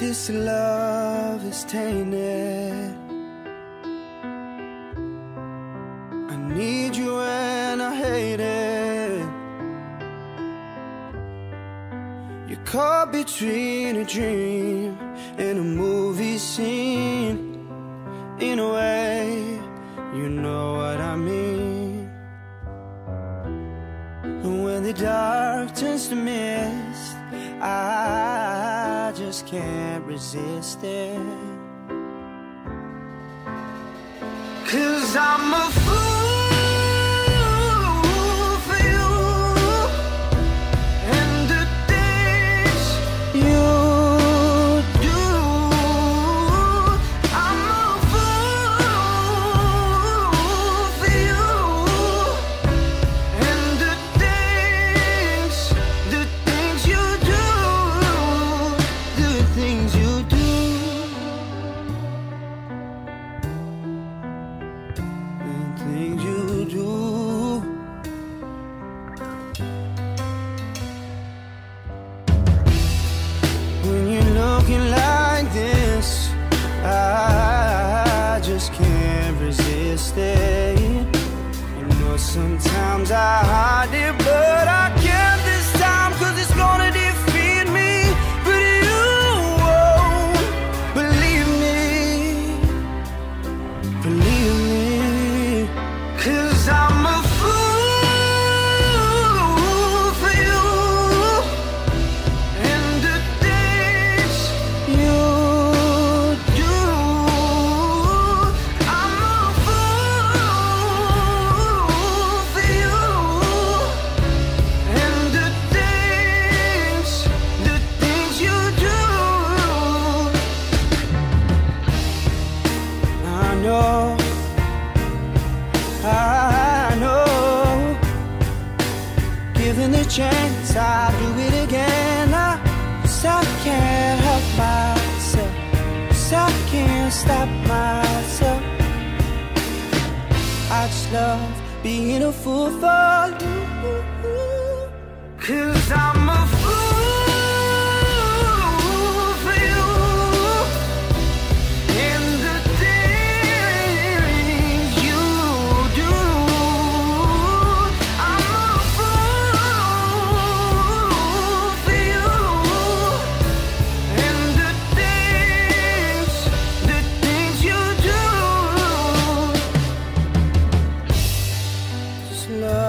this love is tainted. I need you and I hate it. You're caught between a dream and a movie scene. In a way, you know what I mean. And when the dark turns to mist, I just can't resist it. 'Cause I'm a fool for you and the things you do. I'm a fool for you and the things you do, the things you do. Things you do. When you're looking like this, I just can't resist it. You know sometimes I hide it, but I can't this time, 'cause it's gonna defeat me. But you won't believe me. Believe me. 'Cause I'm a fool for you and the things you do. I'm a fool for you and the things you do. I know, given the chance, I'll do it again. 'Cause I can't help myself, 'cause I can't stop myself. I just love being a fool for you. 'Cause I'm a fool for you and the things you do. I'm a fool for you and the things you do. Just love.